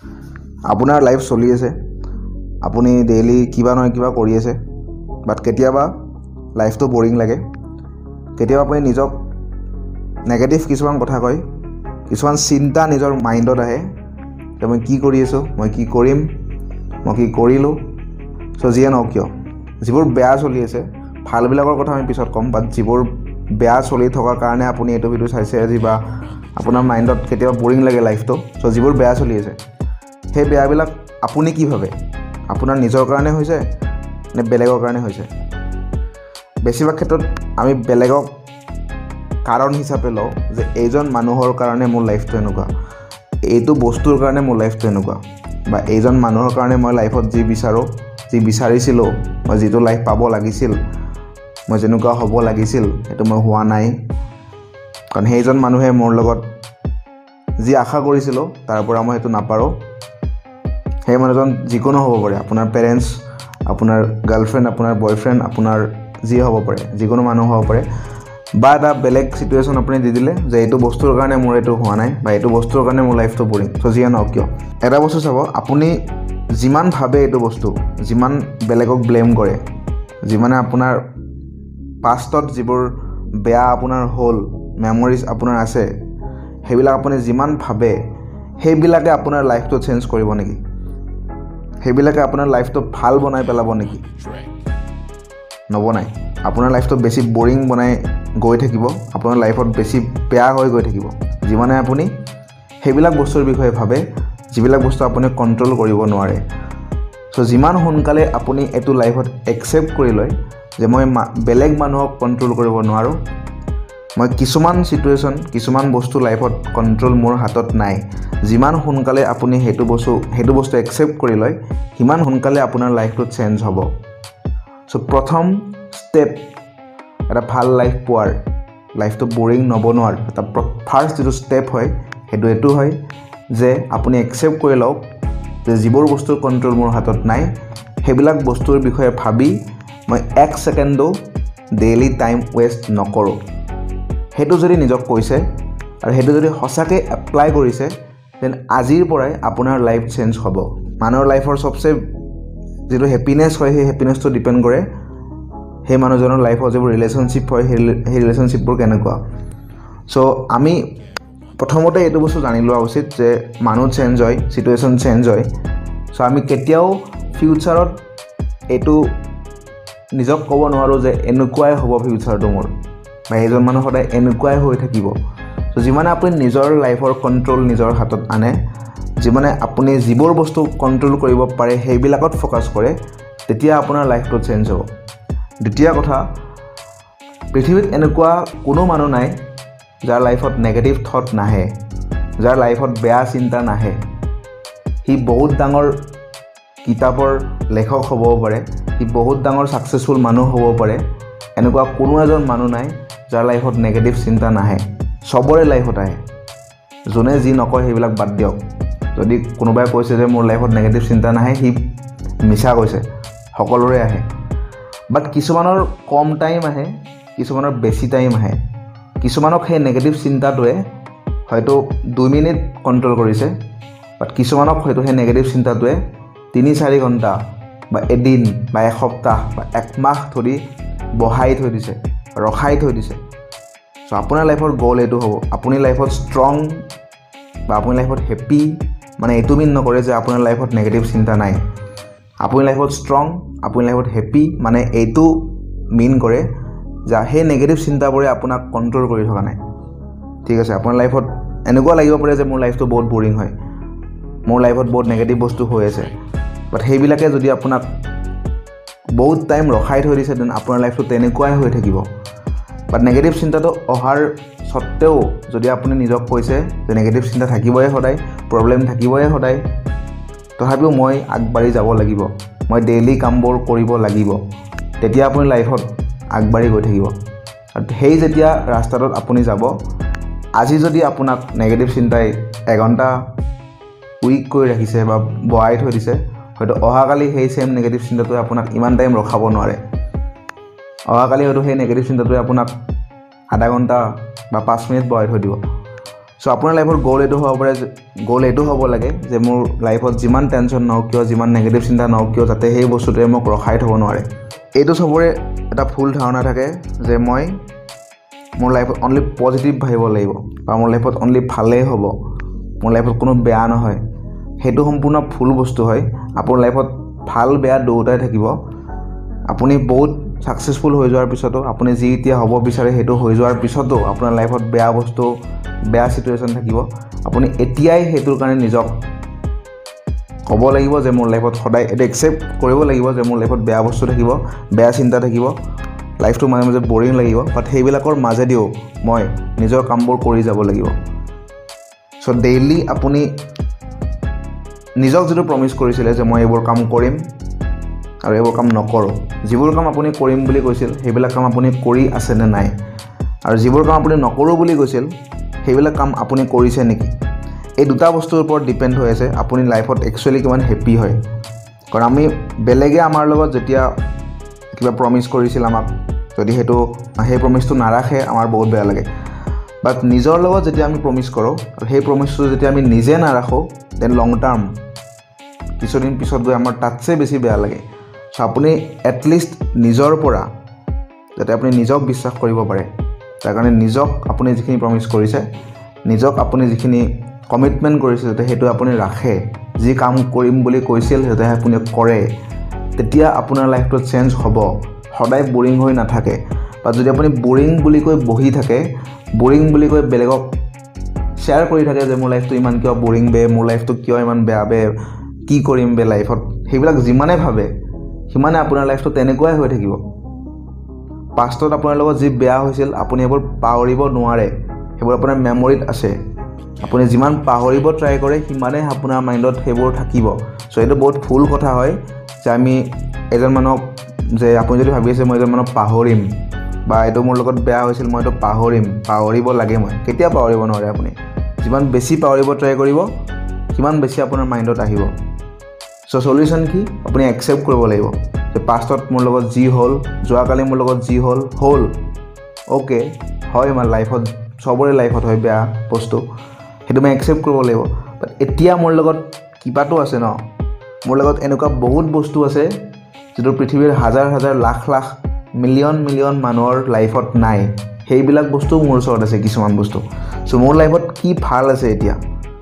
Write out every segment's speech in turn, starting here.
আপোনাৰ লাইফ চলি আছে, আপুনি ডেইলি কিবা নহয় কিবা কৰি আছে, বাট কেতিয়াবা লাইফটো বৰিং লাগে। কেতিয়াবা আপুনি নিজক নেগেটিভ কিছুমান কথা কয়, কিছুমান চিন্তা নিজৰ মাইণ্ডত আহে যে মই কি কৰি আছোঁ, মই কি কৰিম, মই কি কৰিলোঁ। চ' যিয়ে নহওক কিয়, যিবোৰ বেয়া চলি আছে, ভালবিলাকৰ কথা আমি পিছত ক'ম, বাট যিবোৰ বেয়া চলি থকাৰ কাৰণে আপুনি এইটো ভিডিঅ' চাইছে আজি, বা আপোনাৰ মাইণ্ডত কেতিয়াবা বৰিং লাগে লাইফটো। চ' যিবোৰ বেয়া চলি আছে, সেই বেয়াবিলাক আপুনি কি ভাবে, আপোনাৰ নিজৰ কাৰণে হৈছে নে বেলেগৰ কাৰণে হৈছে? বেছিভাগ ক্ষেত্ৰত আমি বেলেগক কাৰণ হিচাপে লওঁ যে এইজন মানুহৰ কাৰণে মোৰ লাইফটো এনেকুৱা, এইটো বস্তুৰ কাৰণে মোৰ লাইফটো এনেকুৱা, বা এইজন মানুহৰ কাৰণে মই লাইফত যি বিচাৰোঁ, যি বিচাৰিছিলোঁ, মই যিটো লাইফ পাব লাগিছিল, মই যেনেকুৱা হ'ব লাগিছিল সেইটো মই হোৱা নাই, কাৰণ সেইজন মানুহে মোৰ লগত যি আশা কৰিছিলোঁ তাৰ পৰা মই সেইটো নাপাৰোঁ। সেই মানুহজন যিকোনো হ'ব পাৰে, আপোনাৰ পেৰেণ্টছ, আপোনাৰ গাৰ্লফ্ৰেণ্ড, আপোনাৰ বয়ফ্ৰেণ্ড, আপোনাৰ যি হ'ব পাৰে, যিকোনো মানুহ হ'ব পাৰে, বা এটা বেলেগ চিটুৱেশ্যন আপুনি দি দিলে যে এইটো বস্তুৰ কাৰণে মোৰ এইটো হোৱা নাই, বা এইটো বস্তুৰ কাৰণে মোৰ লাইফটো বৰিং। চ' যিয়ে নহওক কিয়, এটা বস্তু চাব, আপুনি যিমান ভাবে এইটো বস্তু, যিমান বেলেগক ব্লেম কৰে, যিমানে আপোনাৰ পাষ্টত যিবোৰ বেয়া আপোনাৰ হ'ল, মেমৰিজ আপোনাৰ আছে, সেইবিলাক আপুনি যিমান ভাবে, সেইবিলাকে আপোনাৰ লাইফটো চেঞ্জ কৰিব নেকি? সেইবিলাকে আপোনাৰ লাইফটো ভাল বনাই পেলাব নেকি? নবনাই। আপোনাৰ লাইফটো বেছি বৰিং বনাই গৈ থাকিব, আপোনাৰ লাইফত বেছি বেয়া হৈ গৈ থাকিব, যিমানে আপুনি সেইবিলাক বস্তুৰ বিষয়ে ভাবে, যিবিলাক বস্তু আপুনি কণ্ট্ৰল কৰিব নোৱাৰে। চ' যিমান সোনকালে আপুনি এইটো লাইফত একচেপ্ট কৰি লয় যে মই বেলেগ মানুহক কণ্ট্ৰল কৰিব নোৱাৰোঁ, মই কিছুমান চিটুৱেশ্যন, কিছুমান বস্তু লাইফত কণ্ট্ৰল মোৰ হাতত নাই, যিমান সোনকালে আপুনি সেইটো বস্তু একচেপ্ট কৰি লয়, সিমান সোনকালে আপোনাৰ লাইফটো চেঞ্জ হ'ব। চ' প্ৰথম ষ্টেপ এটা ভাল লাইফ পোৱাৰ, লাইফটো বৰিং নবনোৱাৰ এটা ফাৰ্ষ্ট যিটো ষ্টেপ হয়, সেইটো এইটো হয় যে আপুনি একচেপ্ট কৰি লওক যে যিবোৰ বস্তুৰ কণ্ট্ৰল মোৰ হাতত নাই, সেইবিলাক বস্তুৰ বিষয়ে ভাবি মই 1 ছেকেণ্ডো ডেইলি টাইম ৱেষ্ট নকৰোঁ। সেইটো যদি নিজক কৈছে আৰু সেইটো যদি সঁচাকৈ এপ্লাই কৰিছে, দেন আজিৰ পৰাই আপোনাৰ লাইফ চেঞ্জ হ'ব। মানুহৰ লাইফৰ চবচে যিটো হেপিনেছ হয়, সেই হেপিনেছটো ডিপেণ্ড কৰে সেই মানুহজনৰ লাইফৰ যিবোৰ ৰিলেশ্যনশ্বিপ হয়, সেই ৰিলেশ্যনশ্বিপবোৰ কেনেকুৱা। চ' আমি প্ৰথমতে এইটো বস্তু জানি লোৱা উচিত যে মানুহ চেঞ্জ হয়, চিটুৱেশ্যন চেঞ্জ হয়। চ' আমি কেতিয়াও ফিউচাৰত এইটো নিজক ক'ব নোৱাৰোঁ যে এনেকুৱাই হ'ব ফিউচাৰটো মোৰ, বা সেইজন মানুহ সদায় এনেকুৱাই হৈ থাকিব। চ' যিমানে আপুনি নিজৰ লাইফৰ কণ্ট্ৰল নিজৰ হাতত আনে, যিমানে আপুনি যিবোৰ বস্তু কণ্ট্ৰল কৰিব পাৰে সেইবিলাকত ফ'কাছ কৰে, তেতিয়া আপোনাৰ লাইফটো চেঞ্জ হ'ব। দ্বিতীয় কথা, পৃথিৱীত এনেকুৱা কোনো মানুহ নাই যাৰ লাইফত নেগেটিভ থট নাহে, যাৰ লাইফত বেয়া চিন্তা নাহে। সি বহুত ডাঙৰ কিতাপৰ লেখক হ'ব পাৰে, সি বহুত ডাঙৰ ছাকচেছফুল মানুহ হ'ব পাৰে, এনেকুৱা কোনো এজন মানুহ নাই যাৰ লাইফত নেগেটিভ চিন্তা নাহে। চবৰে লাইফত আহে। যোনে যি নকয় সেইবিলাক বাদ দিয়ক। যদি কোনোবাই কৈছে যে মোৰ লাইফত নেগেটিভ চিন্তা নাহে, সি মিছা কৈছে, সকলোৰে আহে। বাট কিছুমানৰ কম টাইম আহে, কিছুমানৰ বেছি টাইম আহে। কিছুমানক সেই নেগেটিভ চিন্তাটোৱে হয়তো 2 মিনিট কণ্ট্ৰল কৰিছে, বাট কিছুমানক হয়তো সেই নেগেটিভ চিন্তাটোৱে 3-4 ঘণ্টা বা এদিন বা এসপ্তাহ বা 1 মাহ ধৰি বহাই থৈ দিছে, ৰখাই থৈ দিছে। চ' আপোনাৰ লাইফৰ গ'ল এইটো হ'ব, আপুনি লাইফত ষ্ট্ৰং বা আপুনি লাইফত হেপ্পী, মানে এইটো মিন নকৰে যে আপোনাৰ লাইফত নেগেটিভ চিন্তা নাই। আপুনি লাইফত ষ্ট্ৰং, আপুনি লাইফত হেপ্পী, মানে এইটো মিন কৰে যে সেই নেগেটিভ চিন্তাবোৰে আপোনাক কণ্ট্ৰল কৰি থকা নাই। ঠিক আছে, আপোনাৰ লাইফত এনেকুৱা লাগিব পাৰে যে মোৰ লাইফটো বহুত বৰিং হয়, মোৰ লাইফত বহুত নেগেটিভ বস্তু হৈ আছে, বাট সেইবিলাকে যদি আপোনাক বহুত টাইম ৰখাই থৈ দিছে, দেন আপোনাৰ লাইফটো তেনেকুৱাই হৈ থাকিব। বাট নেগেটিভ চিন্তাটো অহাৰ স্বত্তেও যদি আপুনি নিজক কৈছে যে নেগেটিভ চিন্তা থাকিবই সদায়, প্ৰব্লেম থাকিবই সদায়, তথাপিও মই আগবাঢ়ি যাব লাগিব, মই ডেইলি কামবোৰ কৰিব লাগিব, তেতিয়া আপুনি লাইফত আগবাঢ়ি গৈ থাকিব। আৰু সেই যেতিয়া ৰাস্তাটোত আপুনি যাব, আজি যদি আপোনাক নেগেটিভ চিন্তাই 1 ঘণ্টা উইক কৰি ৰাখিছে বা বহাই থৈ দিছে, হয়তো অহাকালি সেই চেম নেগেটিভ চিন্তাটোৱে আপোনাক ইমান টাইম ৰখাব নোৱাৰে। অহাকালি হয়তো সেই নেগেটিভ চিন্তাটোৱে আপোনাক আধা ঘণ্টা বা 5 মিনিট বহাই থৈ দিব। চ' আপোনাৰ লাইফৰ গ'ল এইটো হ'ব লাগে যে মোৰ লাইফত যিমান টেনশ্যন নহওক কিয়, যিমান নেগেটিভ চিন্তা নহওক কিয়, যাতে সেই বস্তুটোৱে মোক ৰখাই থ'ব নোৱাৰে। এইটো চবৰে এটা ভুল ধাৰণা থাকে যে মই মোৰ লাইফত অনলি পজিটিভ ভাবিব লাগিব বা মোৰ লাইফত অনলি ভালেই হ'ব, মোৰ লাইফত কোনো বেয়া নহয়। সেইটো সম্পূৰ্ণ ভুল বস্তু হয়। আপোনাৰ লাইফত ভাল বেয়া দুয়োটাই থাকিব। আপুনি বহুত ছাকচেছফুল হৈ যোৱাৰ পিছতো, আপুনি যি এতিয়া হ'ব বিচাৰে সেইটো হৈ যোৱাৰ পিছতো আপোনাৰ লাইফত বেয়া বস্তু, বেয়া চিটুৱেশ্যন থাকিব। আপুনি এতিয়াই সেইটোৰ কাৰণে নিজক ক'ব লাগিব যে মোৰ লাইফত সদায় এইটো একচেপ্ট কৰিব লাগিব যে মোৰ লাইফত বেয়া বস্তু থাকিব, বেয়া চিন্তা থাকিব, লাইফটো মাজে মাজে বৰিং লাগিব, বাট সেইবিলাকৰ মাজেদিও মই নিজৰ কামবোৰ কৰি যাব লাগিব। চ' ডেইলি আপুনি নিজক যিটো প্ৰমিছ কৰিছিলে যে মই এইবোৰ কাম কৰিম আৰু এইবোৰ কাম নকৰোঁ, যিবোৰ কাম আপুনি কৰিম বুলি কৈছিল সেইবিলাক কাম আপুনি কৰি আছেনে নাই, আৰু যিবোৰ কাম আপুনি নকৰোঁ বুলি কৈছিল সেইবিলাক কাম আপুনি কৰিছে নেকি। এই দুটা বস্তুৰ ওপৰত ডিপেণ্ড হৈ আছে আপুনি লাইফত একচুৱেলি কিমান হেপ্পী হয়। কাৰণ আমি বেলেগে আমাৰ লগত যেতিয়া কিবা প্ৰমিছ কৰিছিল আমাক, যদি সেই প্ৰমিছটো নাৰাখে আমাৰ বহুত বেয়া লাগে। বাট নিজৰ লগত যেতিয়া আমি প্ৰমিছ কৰোঁ আৰু সেই প্ৰমিছটো যেতিয়া আমি নিজে নাৰাখোঁ, দেন লং টাৰ্ম কিছুদিন পিছত গৈ আমাৰ তাতছে বেছি বেয়া লাগে। চ' আপুনি এটলিষ্ট নিজৰ পৰা যাতে আপুনি নিজক বিশ্বাস কৰিব পাৰে, তাৰ কাৰণে নিজক আপুনি যিখিনি প্ৰমিছ কৰিছে, নিজক আপুনি যিখিনি কমিটমেণ্ট কৰিছে যাতে সেইটো আপুনি ৰাখে, যি কাম কৰিম বুলি কৈছিল যাতে আপুনি কৰে, তেতিয়া আপোনাৰ লাইফটো চেঞ্জ হ'ব, সদায় বৰিং হৈ নাথাকে। বা যদি আপুনি বৰিং বুলি কৈ বহি থাকে, বৰিং বুলি কৈ বেলেগক শ্বেয়াৰ কৰি থাকে যে মোৰ লাইফটো ইমান কিয় বৰিং বে, মোৰ লাইফটো কিয় ইমান বেয়া বে, কি কৰিম বে লাইফত, সেইবিলাক যিমানে ভাবে সিমানে আপোনাৰ লাইফটো তেনেকুৱাই হৈ থাকিব। পাষ্টত আপোনাৰ লগত যি বেয়া হৈছিল আপুনি সেইবোৰ পাহৰিব নোৱাৰে, সেইবোৰ আপোনাৰ মেমৰিত আছে। আপুনি যিমান পাহৰিব ট্ৰাই কৰে সিমানেই আপোনাৰ মাইণ্ডত সেইবোৰ থাকিব। চ' এইটো বহুত ভুল কথা হয় যে আমি এজন মানুহক, যে আপুনি যদি ভাবি আছে মই এজন মানুহক পাহৰিম বা এইটো মোৰ লগত বেয়া হৈছিল মই এইটো পাহৰিব লাগে, মই কেতিয়া পাহৰিব নোৱাৰে। আপুনি যিমান বেছি পাহৰিব ট্ৰাই কৰিব সিমান বেছি আপোনাৰ মাইণ্ডত আহিব। চ' চলিউশ্যন কি, আপুনি একচেপ্ট কৰিব লাগিব যে পাষ্টত মোৰ লগত যি হ'ল, যোৱাকালি মোৰ লগত যি হ'ল অ'কে হয়, মানে লাইফত চবৰে লাইফত হয় বেয়া বস্তু, সেইটো মই একচেপ্ট কৰিব লাগিব। বাট এতিয়া মোৰ লগত কিবাটো আছে ন, মোৰ লগত এনেকুৱা বহুত বস্তু আছে যিটো পৃথিৱীৰ হাজাৰ হাজাৰ লাখ লাখ মিলিয়ন মানুহৰ লাইফত নাই। সেইবিলাক বস্তু মোৰ ওচৰত আছে কিছুমান বস্তু। চ' মোৰ লাইফত কি ভাল আছে এতিয়া,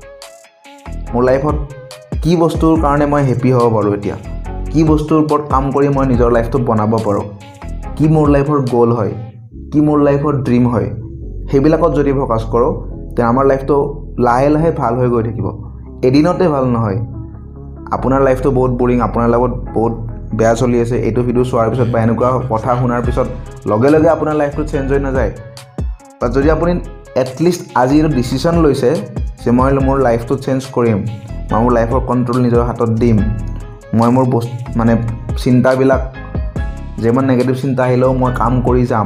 মোৰ লাইফত কি বস্তুৰ কাৰণে মই হেপ্পী হ'ব পাৰোঁ, এতিয়া কি বস্তুৰ ওপৰত কাম কৰি মই নিজৰ লাইফটো বনাব পাৰোঁ, কি মোৰ লাইফৰ গ'ল হয়, কি মোৰ লাইফৰ ড্ৰিম হয়, সেইবিলাকত যদি ফ'কাছ কৰোঁ তেতিয়া আমাৰ লাইফটো লাহে লাহে ভাল হৈ গৈ থাকিব। এদিনতে ভাল নহয়। আপোনাৰ লাইফটো বহুত বৰিং, আপোনাৰ লাইফত বহুত বেয়া চলি আছে, এইটো ভিডিঅ' চোৱাৰ পিছত বা এনেকুৱা কথা শুনাৰ পিছত লগে লগে আপোনাৰ লাইফটো চেঞ্জ হৈ নাযায়। বা যদি আপুনি এটলিষ্ট আজি এইটো ডিচিশ্যন লৈছে যে মই মোৰ লাইফটো চেঞ্জ কৰিম, মই মোৰ লাইফৰ কণ্ট্ৰল নিজৰ হাতত দিম, মই মোৰ মানে চিন্তাবিলাক যিমান নেগেটিভ চিন্তা আহিলেও মই কাম কৰি যাম,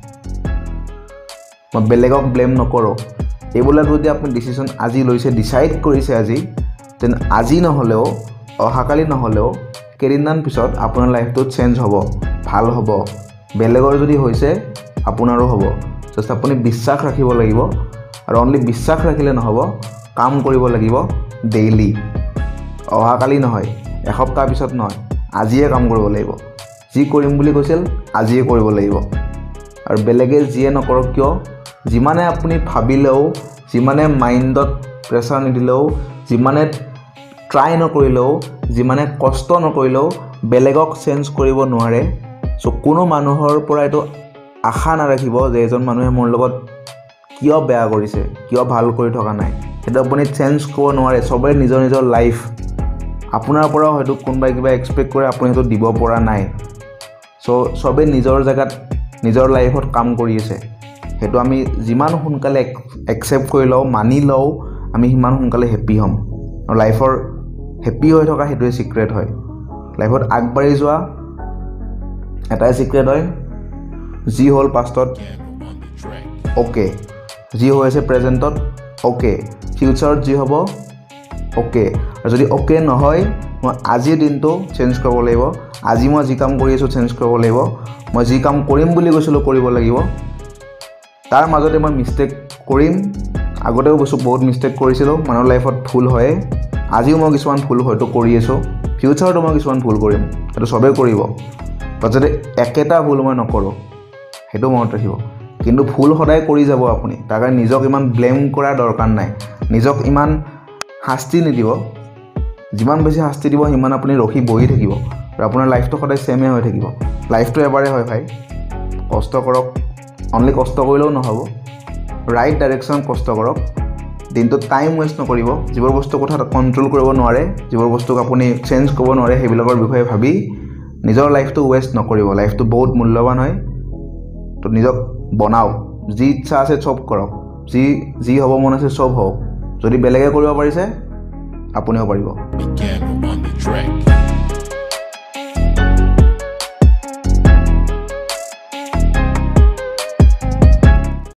মই বেলেগক ব্লেম নকৰোঁ, এইবিলাক যদি আপুনি ডিচিশ্যন আজি লৈছে, ডিচাইড কৰিছে আজি, তেন আজি নহ'লেও অহাকালি নহ'লেও কেইদিনমান পিছত আপোনাৰ লাইফটো চেঞ্জ হ'ব, ভাল হ'ব। বেলেগৰ যদি হৈছে আপোনাৰো হ'ব। জাষ্ট আপুনি বিশ্বাস ৰাখিব লাগিব, আৰু অনলি বিশ্বাস ৰাখিলে নহ'ব, কাম কৰিব লাগিব ডেইলি। অহাকালি নহয়, এসপ্তাহ পিছত নহয়, আজিয়ে কাম কৰিব লাগিব। যি কৰিম বুলি কৈছিল আজিয়ে কৰিব লাগিব। আৰু বেলেগে যিয়ে নকৰক কিয়, যিমানে আপুনি ভাবিলেও, যিমানে মাইণ্ডত প্ৰেছাৰ নিদিলেও, যিমানে ট্ৰাই নকৰিলেও, যিমানে কষ্ট নকৰিলেও বেলেগক চেঞ্জ কৰিব নোৱাৰে। চ' কোনো মানুহৰ পৰা এইটো আশা নাৰাখিব যে এজন মানুহে মোৰ লগত কিয় বেয়া কৰিছে, কিয় ভাল কৰি থকা নাই, সেইটো আপুনি চেঞ্জ কৰিব নোৱাৰে। চবেই নিজৰ নিজৰ লাইফ, আপোনাৰ পৰাও হয়তো কোনোবাই কিবা এক্সপেক্ট কৰে, আপুনি সেইটো দিব পৰা নাই। চ' চবেই নিজৰ জেগাত নিজৰ লাইফত কাম কৰি আছে, সেইটো আমি যিমান সোনকালে একচেপ্ট কৰি লওঁ, মানি লওঁ, আমি সিমান সোনকালে হেপ্পী হ'ম। আৰু লাইফৰ হেপ্পী হৈ থকা সেইটোৱে ছিক্ৰেট হয়। লাইফত আগবাঢ়ি যোৱা এটাই ছিক্ৰেট হয়, যি হ'ল পাষ্টত অ'কে, যি হৈ আছে প্ৰেজেণ্টত অ'কে, ফিউচাৰত যি হ'ব অ'কে। আৰু যদি অ'কে নহয়, মই আজিৰ দিনটো চেঞ্জ কৰিব লাগিব, আজি মই যি কাম কৰি আছোঁ চেঞ্জ কৰিব লাগিব, মই যি কাম কৰিম বুলি কৈছিলোঁ কৰিব লাগিব। তাৰ মাজতে মই মিষ্টেক কৰিম, আগতেও বহুত মিষ্টেক কৰিছিলোঁ, মানুহৰ লাইফত ভুল হয়। আজিও মই কিছুমান ভুল হয়তো কৰি আছোঁ, ফিউচাৰতো মই কিছুমান ভুল কৰিম, সেইটো চবেই কৰিব। বাট যাতে একেটা ভুল মই নকৰোঁ সেইটো মনত ৰাখিব। কিন্তু ভুল সদায় কৰি যাব আপুনি, তাৰ কাৰণে নিজক ইমান ব্লেম কৰাৰ দৰকাৰ নাই, নিজক ইমান শাস্তি নিদিব। যিমান বেছি শাস্তি দিব সিমান আপুনি ৰখি বহি থাকিব আৰু আপোনাৰ লাইফটো সদায় ছেমে হৈ থাকিব। লাইফটো এবাৰে হয় ভাই, কষ্ট কৰক। অনলি কষ্ট কৰিলেও নহ'ব, ৰাইট ডাইৰেকশ্যনত কষ্ট কৰক। দিনটোত টাইম ৱেষ্ট নকৰিব। যিবোৰ বস্তু কথা কণ্ট্ৰল কৰিব নোৱাৰে, যিবোৰ বস্তুক আপুনি চেঞ্জ কৰিব নোৱাৰে, সেইবিলাকৰ বিষয়ে ভাবি নিজৰ লাইফটো ৱেষ্ট নকৰিব। লাইফটো বহুত মূল্যৱান হয়, তো নিজক বনাওক। যি ইচ্ছা আছে চব কৰক, যি হ'ব মন আছে চব হওক। যদি বেলেগে কৰিব পাৰিছে আপুনিও পাৰিব।